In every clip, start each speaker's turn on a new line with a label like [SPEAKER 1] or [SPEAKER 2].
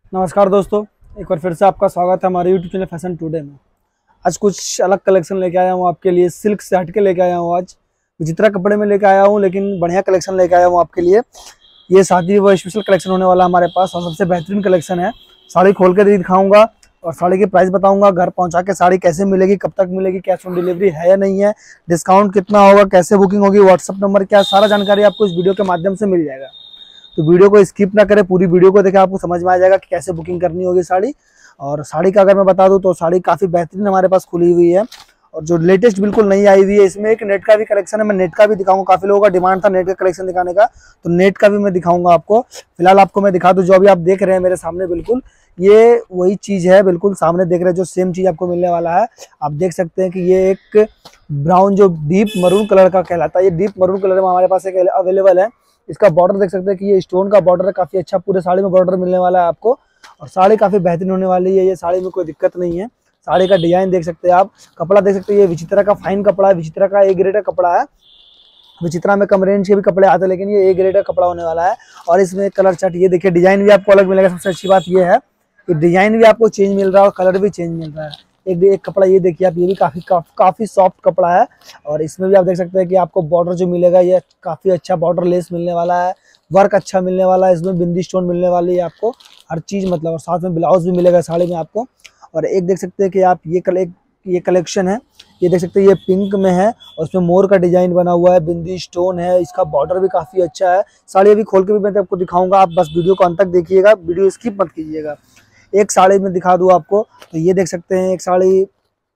[SPEAKER 1] नमस्कार दोस्तों, एक बार फिर से आपका स्वागत है हमारे यूट्यूब चैनल फैशन टुडे में। आज कुछ अलग कलेक्शन लेके आया हूँ आपके लिए। सिल्क से हट के लेके आया हूँ। आज विचित्रा कपड़े में लेके आया हूँ, लेकिन बढ़िया कलेक्शन लेके आया हूँ आपके लिए। ये शादी व स्पेशल कलेक्शन होने वाला हमारे पास और सबसे बेहतरीन कलेक्शन है। साड़ी खोल के दिखाऊंगा और साड़ी की प्राइस बताऊंगा। घर पहुंचा के साड़ी कैसे मिलेगी, कब तक मिलेगी, कैश ऑन डिलीवरी है या नहीं है, डिस्काउंट कितना होगा, कैसे बुकिंग होगी, व्हाट्सअप नंबर क्या, सारा जानकारी आपको इस वीडियो के माध्यम से मिल जाएगा। तो वीडियो को स्किप ना करें, पूरी वीडियो को देखें, आपको समझ में आ जाएगा कि कैसे बुकिंग करनी होगी साड़ी। और साड़ी का अगर मैं बता दूं तो साड़ी काफ़ी बेहतरीन हमारे पास खुली हुई है और जो लेटेस्ट बिल्कुल नई आई हुई है। इसमें एक नेट का भी कलेक्शन है, मैं नेट का भी दिखाऊंगा। काफ़ी लोगों का डिमांड था नेट का कलेक्शन दिखाने का, तो नेट का भी मैं दिखाऊंगा आपको। फिलहाल आपको मैं दिखा दूँ, जो अभी आप देख रहे हैं मेरे सामने, बिल्कुल ये वही चीज़ है। बिल्कुल सामने देख रहे हैं, जो सेम चीज़ आपको मिलने वाला है। आप देख सकते हैं कि ये एक ब्राउन जो डीप मरून कलर का कहलाता है, ये डीप मरून कलर में हमारे पास एक अवेलेबल है। इसका बॉर्डर देख सकते हैं कि ये स्टोन का बॉर्डर है, काफी अच्छा पूरे साड़ी में बॉर्डर मिलने वाला है आपको। और साड़ी काफी बेहतरीन होने वाली है। ये साड़ी में कोई दिक्कत नहीं है। साड़ी का डिजाइन देख सकते हैं आप, कपड़ा देख सकते हैं। ये विचित्रा का फाइन कपड़ा है, विचित्रा का ए ग्रेड का कपड़ा है। विचित्रा में कम रेंज के भी कपड़े आते हैं, लेकिन ये ए ग्रेड का कपड़ा होने वाला है। और इसमें कलर चार्ट ये देखिए, डिजाइन भी आपको अलग मिलेगा। सबसे अच्छी बात ये है कि डिजाइन भी आपको चेंज मिल रहा है और कलर भी चेंज मिल रहा है। एक कपड़ा ये देखिए आप, ये भी काफी सॉफ्ट कपड़ा है। और इसमें भी आप देख सकते हैं कि आपको बॉर्डर जो मिलेगा, ये काफी अच्छा बॉर्डर लेस मिलने वाला है, वर्क अच्छा मिलने वाला है। इसमें बिंदी स्टोन मिलने वाली है आपको, हर चीज मतलब। और साथ में ब्लाउज भी मिलेगा साड़ी में आपको। और एक देख सकते हैं कि आप ये कलेक्शन है, ये देख सकते हैं, ये पिंक में है और उसमें मोर का डिजाइन बना हुआ है, बिंदी स्टोन है। इसका बॉर्डर भी काफी अच्छा है। साड़ी अभी खोल के भी मैं आपको दिखाऊंगा, आप बस वीडियो को अंत तक देखिएगा, वीडियो स्किप मत कीजिएगा। एक साड़ी में दिखा दूं आपको, तो ये देख सकते हैं एक साड़ी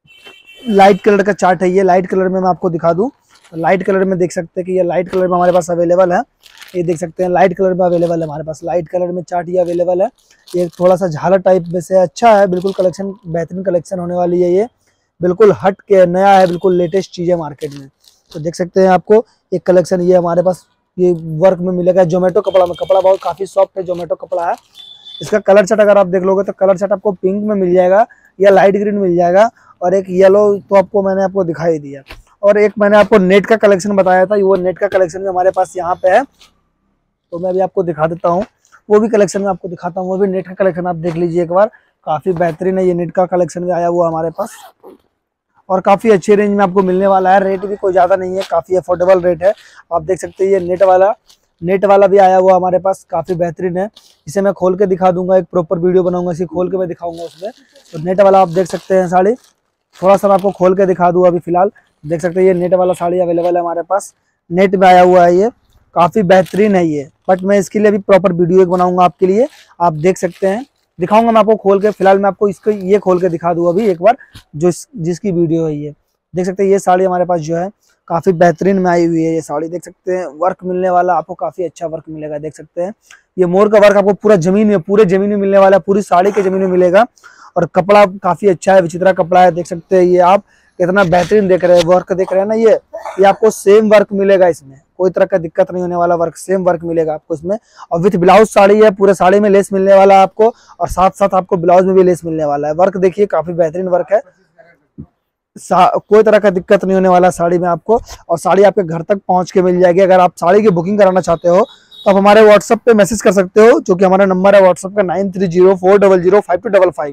[SPEAKER 1] लाइट कलर का चार्ट है। ये लाइट कलर में मैं आपको दिखा दूं, तो लाइट कलर में देख सकते हैं कि ये लाइट कलर में हमारे पास अवेलेबल है। ये देख सकते हैं लाइट कलर में अवेलेबल है हमारे पास, लाइट कलर में चार्ट ये अवेलेबल है। ये थोड़ा सा झालर टाइप में से अच्छा है, बिल्कुल कलेक्शन बेहतरीन कलेक्शन होने वाली है। ये बिल्कुल हट के नया है, बिल्कुल लेटेस्ट चीज है मार्केट में। तो देख सकते हैं आपको एक कलेक्शन ये हमारे पास ये वर्क में मिलेगा, जोमेटो कपड़ा में। कपड़ा बहुत काफी सॉफ्ट है, जोमेटो कपड़ा है। इसका कलर चार्ट अगर आप देख लोगे तो कलर चार्ट आपको पिंक में मिल जाएगा या लाइट ग्रीन मिल जाएगा, और एक येलो तो आपको मैंने आपको दिखाई दिया। और एक मैंने आपको नेट का कलेक्शन बताया था, वो नेट का कलेक्शन भी हमारे पास यहाँ पे है, तो मैं अभी आपको दिखा देता हूँ। वो भी कलेक्शन में आपको दिखाता हूँ, वो भी नेट का कलेक्शन आप देख लीजिए एक बार, काफी बेहतरीन है। ये नेट का कलेक्शन भी आया हुआ हमारे पास और काफी अच्छे रेंज में आपको मिलने वाला है। रेट भी कोई ज्यादा नहीं है, काफी अफोर्डेबल रेट है। आप देख सकते हैं ये नेट वाला भी आया हुआ हमारे पास, काफी बेहतरीन है। इसे मैं खोल के दिखा दूंगा, एक प्रॉपर वीडियो बनाऊंगा, इसे खोल के मैं दिखाऊंगा उसमें। तो नेट वाला आप देख सकते हैं साड़ी, थोड़ा सा मैं आपको खोल के दिखा दूं। अभी फिलहाल देख सकते हैं ये नेट वाला साड़ी अवेलेबल है हमारे पास, नेट में आया हुआ है। ये काफी बेहतरीन है ये, बट मैं इसके लिए अभी प्रॉपर वीडियो एक बनाऊंगा आपके लिए, आप देख सकते हैं। दिखाऊंगा मैं आपको खोल के। फिलहाल मैं आपको इसको ये खोल के दिखा दूं अभी एक बार, जो जिसकी वीडियो है। ये देख सकते हैं, ये साड़ी हमारे पास जो है काफी बेहतरीन में आई हुई है। ये साड़ी देख सकते हैं, वर्क मिलने वाला आपको, काफी अच्छा वर्क मिलेगा। देख सकते हैं ये मोर का वर्क आपको पूरा जमीन में, पूरे जमीन में मिलने वाला है, पूरी साड़ी के जमीन में मिलेगा। और कपड़ा काफी अच्छा है, विचित्रा कपड़ा है। देख सकते हैं ये आप कितना बेहतरीन देख रहे हैं, वर्क देख रहे हैं ना। ये आपको सेम वर्क मिलेगा, इसमें कोई तरह का दिक्कत नहीं होने वाला, वर्क सेम वर्क मिलेगा आपको इसमें। और विथ ब्लाउज साड़ी है, पूरे साड़ी में लेस मिलने वाला है आपको, और साथ साथ आपको ब्लाउज में भी लेस मिलने वाला है। वर्क देखिए काफी बेहतरीन वर्क है, कोई तरह का दिक्कत नहीं होने वाला साड़ी में आपको। और साड़ी आपके घर तक पहुंच के मिल जाएगी। अगर आप साड़ी की बुकिंग कराना चाहते हो तो आप हमारे व्हाट्सएप पे मैसेज कर सकते हो, जो कि हमारा नंबर है व्हाट्सएप का 9304005255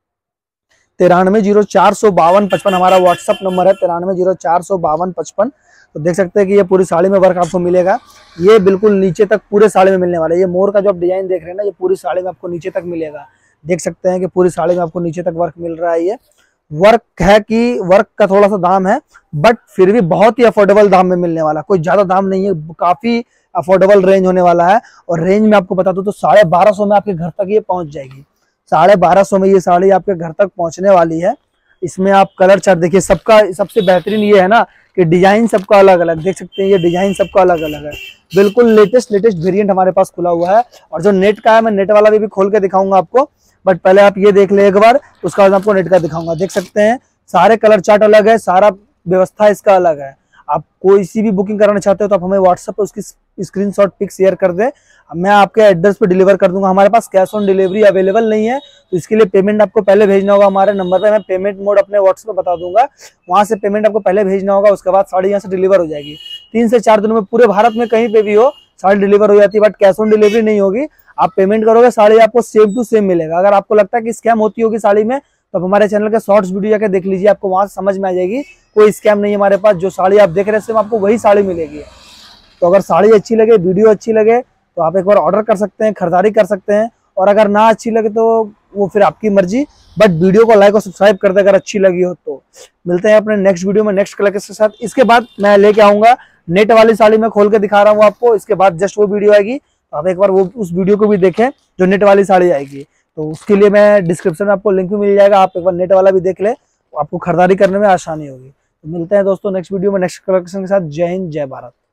[SPEAKER 1] 93045255 हमारा व्हाट्सएप नंबर है, 93045255। तो देख सकते हैं कि ये पूरी साड़ी में वर्क आपको मिलेगा। ये बिल्कुल नीचे तक पूरे साड़ी में मिलने वाला है। ये मोर का जो आप डिजाइन देख रहे हैं ना, ये पूरी साड़ी में आपको नीचे तक मिलेगा। देख सकते हैं कि पूरी साड़ी में आपको नीचे तक वर्क मिल रहा है। ये वर्क है कि वर्क का थोड़ा सा दाम है, बट फिर भी बहुत ही अफोर्डेबल दाम में मिलने वाला, कोई ज्यादा दाम नहीं है, काफी अफोर्डेबल रेंज होने वाला है। और रेंज में आपको बता दूं तो 1250 में आपके घर तक ये पहुंच जाएगी। 1250 में ये साड़ी आपके घर तक पहुंचने वाली है। इसमें आप कलर चार्ट देखिए, सबका सबसे बेहतरीन ये है ना कि डिजाइन सबका अलग अलग, देख सकते हैं ये डिजाइन सबका अलग अलग है। बिल्कुल लेटेस्ट वेरिएंट हमारे पास खुला हुआ है। और जो नेट का है, मैं नेट वाला भी खोल के दिखाऊंगा आपको, बट पहले आप ये देख ले एक बार, उसका बाद आपको नेट का दिखाऊंगा। देख सकते हैं सारे कलर चार्ट अलग है, सारा व्यवस्था इसका अलग है। आप कोई सी भी बुकिंग कराना चाहते हो तो आप हमें व्हाट्सएप पे उसकी स्क्रीनशॉट पिक शेयर कर दे, मैं आपके एड्रेस पे डिलीवर कर दूंगा। हमारे पास कैश ऑन डिलीवरी अवेलेबल नहीं है, तो इसके लिए पेमेंट आपको पहले भेजना होगा हमारे नंबर पे। मैं पेमेंट मोड अपने व्हाट्सएप पे बता दूंगा, वहां से पेमेंट आपको पहले भेजना होगा, उसके बाद साड़ी यहाँ से डिलीवर हो जाएगी। 3 से 4 दिनों में पूरे भारत में कहीं पे भी हो साड़ी डिलीवर हो जाती है, बट कैश ऑन डिलीवरी नहीं होगी। आप पेमेंट करोगे साड़ी आपको सेम टू सेम मिलेगा। अगर आपको लगता है कि स्कैम होती होगी साड़ी में, तो आप हमारे चैनल के शॉर्ट्स वीडियो जाके देख लीजिए, आपको वहां समझ में आ जाएगी कोई स्कैम नहीं है हमारे पास। जो साड़ी आप देख रहे हैं सेम आपको वही साड़ी मिलेगी। तो अगर साड़ी अच्छी लगे, वीडियो अच्छी लगे, तो आप एक बार ऑर्डर कर सकते हैं, खरीदारी कर सकते हैं। और अगर ना अच्छी लगे तो वो फिर आपकी मर्जी, बट वीडियो को लाइक और सब्सक्राइब कर दे अगर अच्छी लगी हो तो। मिलते हैं अपने नेक्स्ट वीडियो में नेक्स्ट कलेक्शन के साथ। इसके बाद मैं लेके आऊंगा नेट वाली साड़ी, मैं खोल के दिखा रहा हूँ आपको। इसके बाद जस्ट वो वीडियो आएगी, तो आप एक बार वो उस वीडियो को भी देखें जो नेट वाली साड़ी आएगी। तो उसके लिए मैं डिस्क्रिप्शन में आपको लिंक भी मिल जाएगा, आप एक बार नेट वाला भी देख ले, आपको खरीदारी करने में आसानी होगी। तो मिलते हैं दोस्तों नेक्स्ट वीडियो में नेक्स्ट कलेक्शन के साथ। जय हिंद, जय भारत।